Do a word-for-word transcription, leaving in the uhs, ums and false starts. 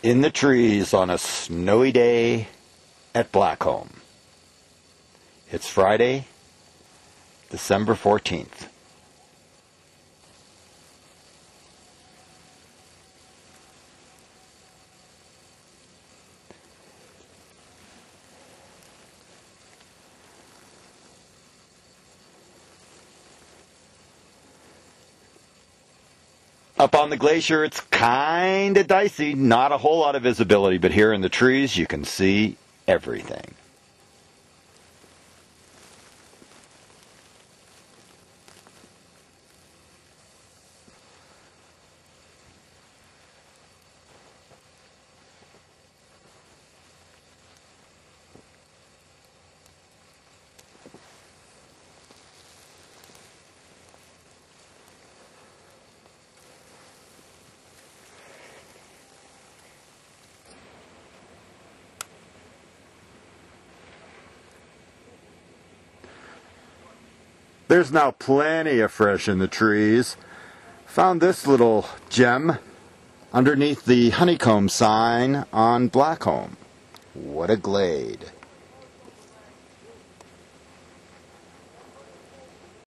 in the trees on a snowy day at Blackcomb. It's Friday, December fourteenth. Up on the glacier, it's kind of dicey, not a whole lot of visibility, but here in the trees you can see everything. There's now plenty of fresh in the trees. Found this little gem underneath the honeycomb sign on Blackcomb. What a glade.